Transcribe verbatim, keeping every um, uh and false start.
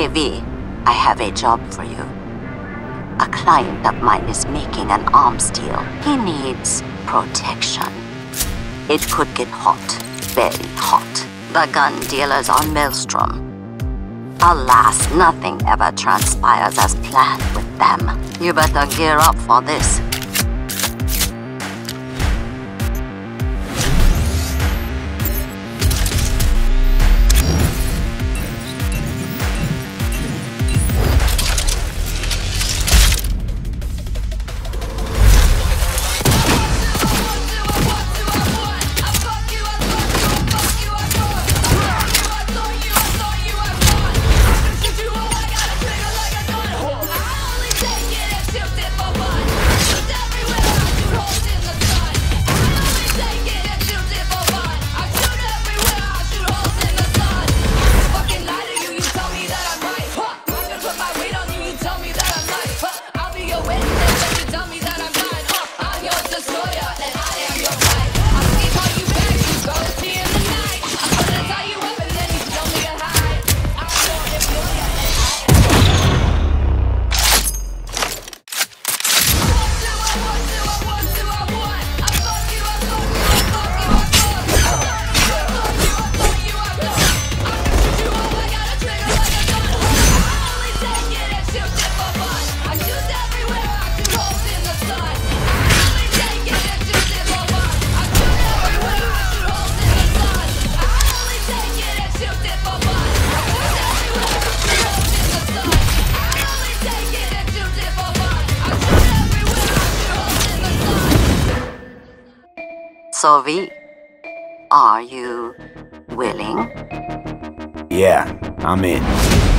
Hey V, I have a job for you. A client of mine is making an arms deal. He needs protection. It could get hot, very hot. The gun dealers are Maelstrom. Alas, nothing ever transpires as planned with them. You better gear up for this. So V, are you willing? Yeah, I'm in.